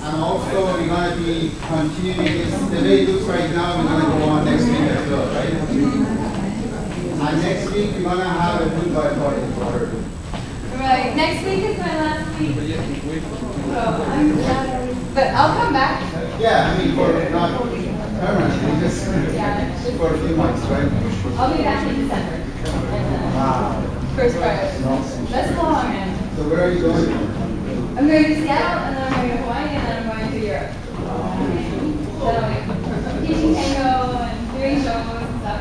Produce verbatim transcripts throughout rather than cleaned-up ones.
And also we're going to be continuing this, the way it looks right now, we're going to go on next week as well, right? And next week we're going to have a goodbye party for her. Right, next week is my last week. So I'm but I'll come back. Yeah, I mean, for not permanently, just Yeah. for a few months, right? I'll be back in December. Wow. First Friday. That's long, man. So where are you going? I'm going to Seattle, and then I'm going to Hawaii, and then I'm going to Europe. So I'm teaching tango and doing shows and stuff.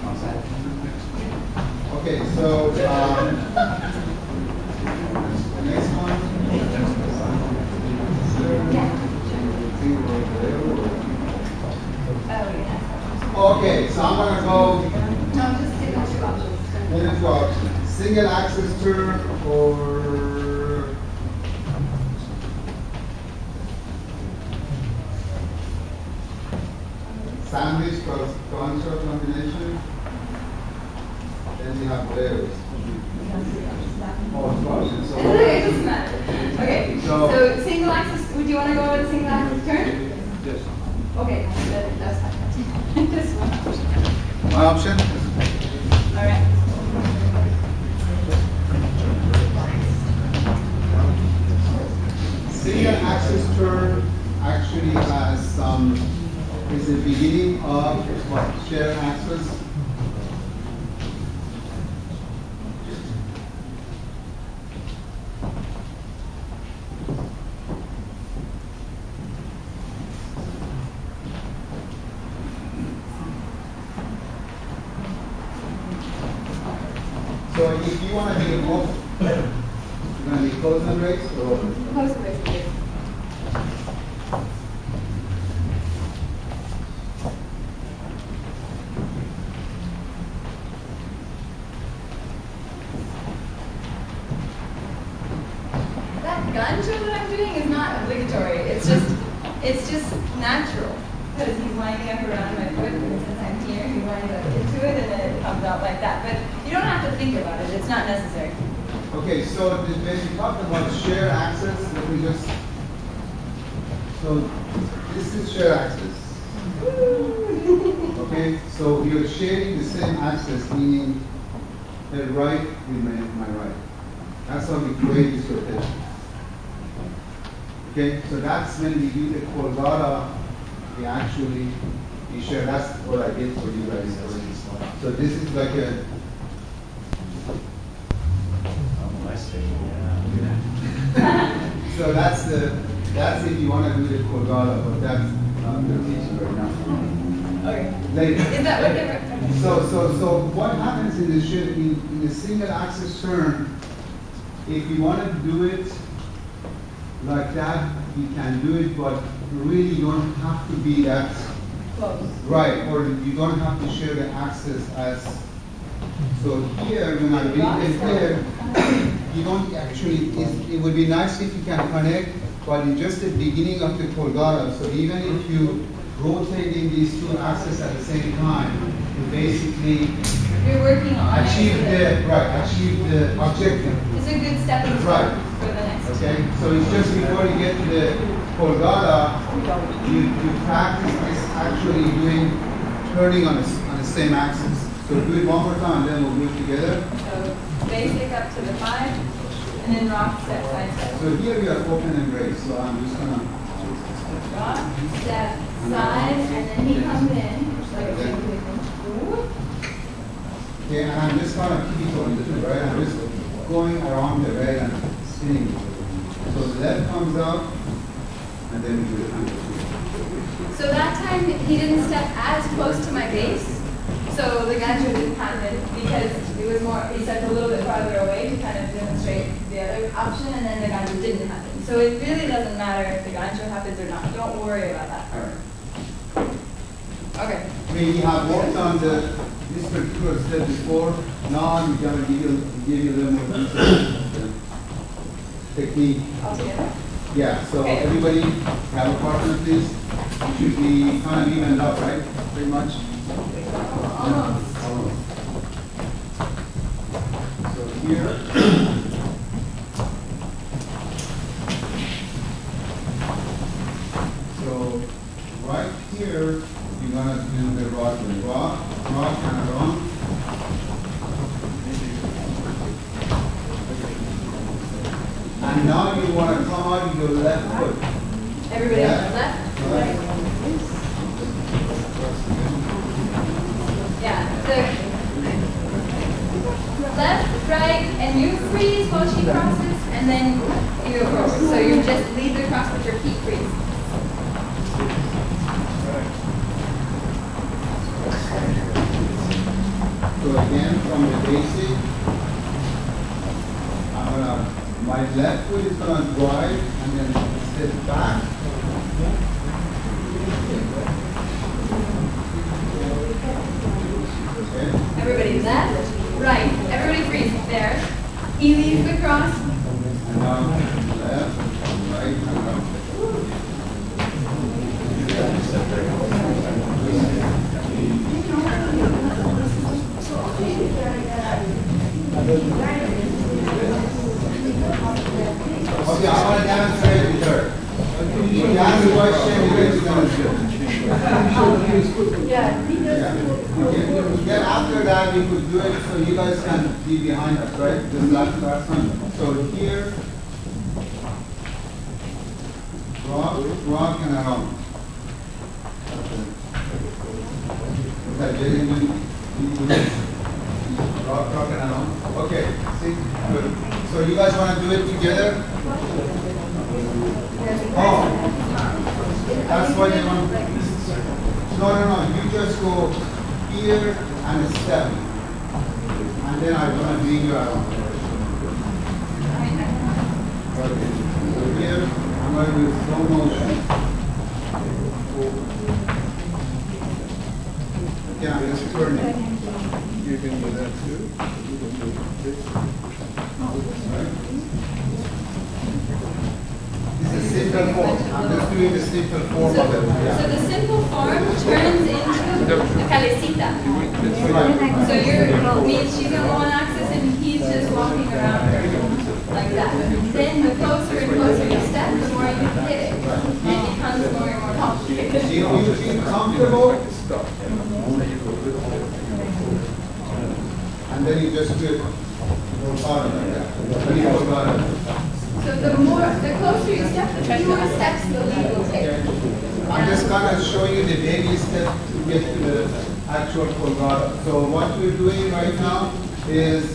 Okay, so um, the next one. Yeah. Oh, yeah. Okay, so I'm going to go No, just take out two options. minute walk. Single access tour for sandwich plus contra combination. Then we have boleros. Oh, gosh, it's so It doesn't matter. Okay, So- so single axis, would you want to go with a single axis turn? Yes. Okay, that- that's fine. Just one option. My option? All right. Single axis turn actually has some, is the beginning of what, share axis. So if you want to be both, you're going to be close and race or open? Close to this, please. That gun show that I'm doing is not obligatory. It's just, it's just natural. Because he's winding up around my foot, and since I'm here, he winds up into it, and then it comes out like that. But you don't have to think about it. It's not necessary. Okay, so the- when you talk about share access, let me just, so this is share access. Okay, so you're sharing the same access, meaning the right with my, my right. That's how we create this rotation. Okay, so that's when we do the Kolgata, we actually, we share, that's what I did for you guys. So this is like a, so that's the, that's if you want to do the Kolgata, but that's not going to teach you right now. Okay. Later. Is that what they're... So, so, so what happens in the shift, in, in the single axis turn, if you want to do it like that, you can do it, but really you don't have to be that Close. right, or you don't have to share the axis as, so here, when I read it here, you don't actually, it, it would be nice if you can connect, but in just the beginning of the Kolgata, so even if you rotating these two axes at the same time, you basically You're working on achieve it. the, right, achieve the objective. It's a good stepping stone Right. for the next. Okay, so it's just before you get to the Kolgata, you, you practice this actually doing, turning on, a, on the same axis. So do it one more time, then we'll do it together. So basic up to the five, and then rock step by step. So here we are open and raise, so I'm just gonna, Rock, step, side, and then he comes in. Like a whoop. okay, and I'm just gonna keep on this, right? I'm just going around the rail and spinning. So the left comes out, and then we do it. So that time he didn't step as close to my base. So the gancho didn't happen because it was more, he stepped a little bit farther away to kind of demonstrate the other option, and then the gancho didn't happen. So it really doesn't matter if the gancho happens or not. Don't worry about that. All right. Okay. We have worked on the this particular step before. Now we're gonna give you give you a little more detail. Technique. All together. Yeah. So Okay. everybody have a partner, please. It should be kind of evened up, right? Pretty much. Almost. Almost. So here. here, you're gonna do the rock, rock, rock and around. And now you want to come out with your left foot. Everybody left, on the left? Right. Yeah. So left, right, and you freeze while she crosses, and then you go forward. So you just lead the cross with your feet freeze. So again, from the basic, I'm gonna, my left foot is gonna drive and then step back. Okay. Everybody left, right. Everybody freeze there. He leads the cross. And now left, right, and up. Okay, I want to demonstrate it with her. If you ask a question, you're going to demonstrate. Yeah. Yeah. Then after that, we could do it so you guys can be behind us, right? This last last one. So here, rock, rock, and around. Okay, very good. Rock, rock, and around. Okay, see, good. So you guys want to do it together? Oh, that's what you want. No, no, no. You just go here and step, and then I'm gonna bring you around. Okay. So here I'm going to do slow motion. Okay, I'm just turning. You can do that too. Right. This is simple form. I'm just doing the simple form So, of it. Yeah. so the simple form turns into a calecita. Right. So you're means she's on one axis and he's just walking around her like that. Then the closer and closer you step, the more you hit it. And it becomes more and more complicated. If you feel comfortable, and then you just do it harder like that. Then you go harder. So the more, the closer you step, the fewer steps the lead will take. I'm just kind of showing you the baby step to get to the actual Colgado. So what we're doing right now is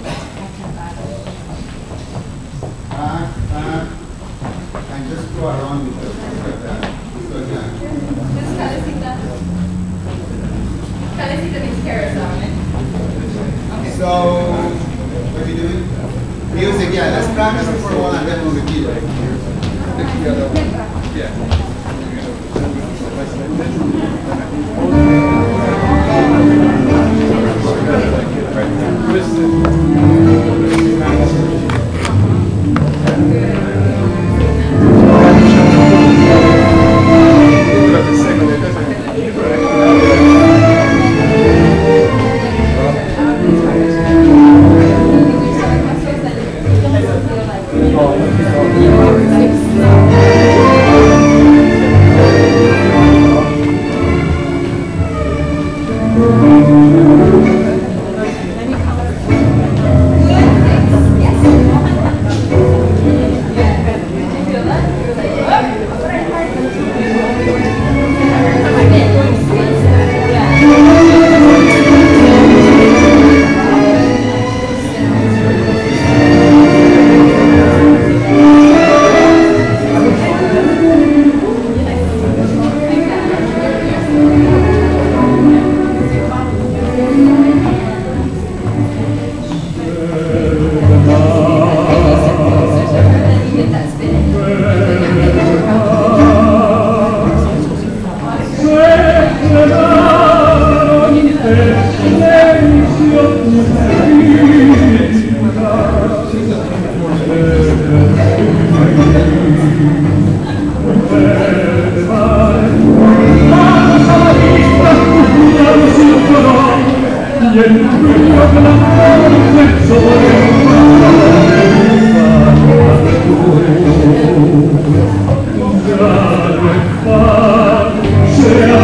back, back, and just go around with it like that. So again. This is calecita. Calecita means carousel, right? Okay. So what are you doing? Music, yeah, let's practice it for a while and then we'll repeat it. Yeah.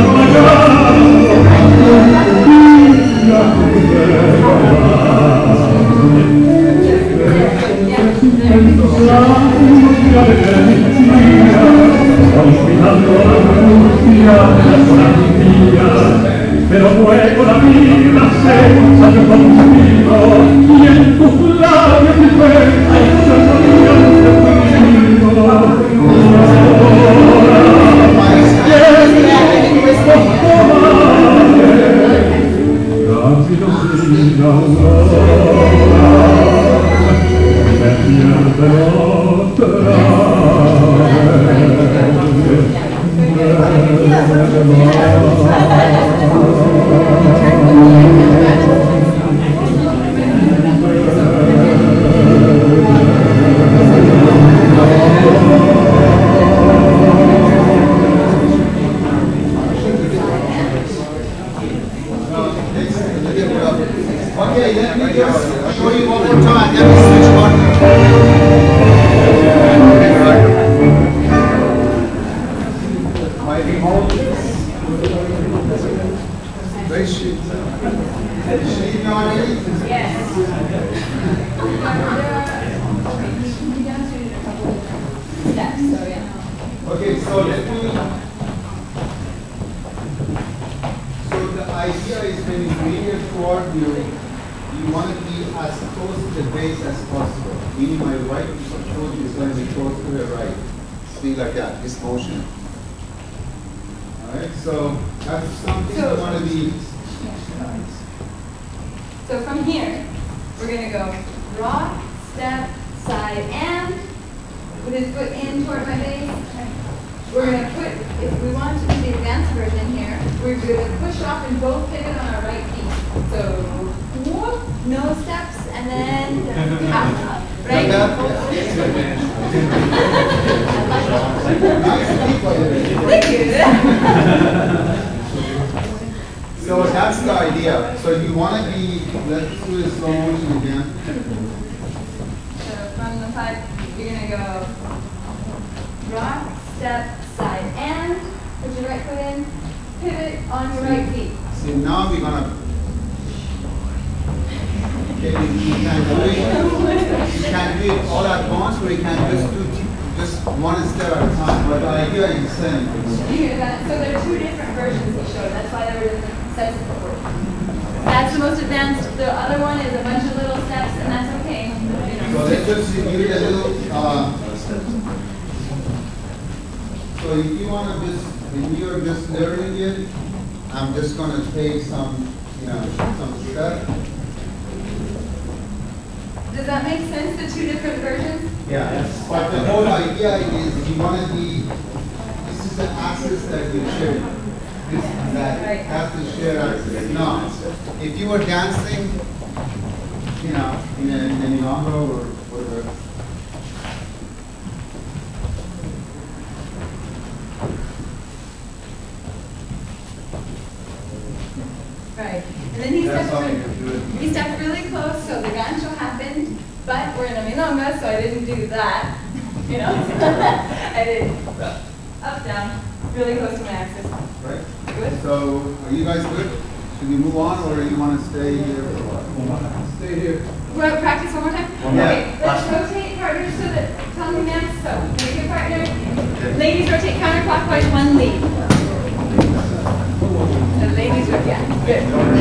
ospitando la angustia della sola via, pero luego la vida se salió conmigo y en tus labios mi fe hay un radiante conmigo. Rapido brilla un'ora, me pierde l'opera. Okay, let me just show you one more time. Let me switch on. My remote is very shit. Is she not in? Yes. Steps, so yeah. Okay, so let me. So the idea is when you bring it toward you, you want to be as close to the base as possible. Meaning my right foot is going to be close to the right. See like that, this motion. Alright, so that's something you want to be. So from here, we're going to go rock, step, side, and with his foot in toward my base. We're going to put, if we want to do the advanced version here, we're going to push off and both pivot on our right feet. So, whoop, no steps, and then half, right? Thank you. So that's the idea. So you want to be, let's do the slow motion again. So from the side, you're going to go rock, step, side, and put your right foot in, pivot on your right feet. See, now we're going to, okay, you can do it, you can do it all at once, or you can just do just one step at a time, but the idea is the same. You hear that? So there are two different versions he showed, that's why there were different sets of footwork. That's the most advanced. The other one is a bunch of little steps, and that's okay. You know. So let's just give it a little, uh, so if you want to just, if you're just learning it, I'm just going to take some, you know, some stuff. Does that make sense, the two different versions? Yeah. Yes. But the whole idea is you want to be, this is the axis that we share. This is that, that's the shared axis. No. If you were dancing, you know, in a, in a milonga or whatever, Right. And then he stepped, really, he stepped really close, so the gancho happened, but we're in a milonga, so I didn't do that. You know? I did up, down, really close to my axis. right? Good? So, are you guys good? Should we move on, or you want to stay here for a while? Stay here. You want to practice one more time? One more. Okay, let's rotate partners so that, tell me next, so, make your partner. Ladies rotate counterclockwise, one lead. The ladies rotate, yeah, good.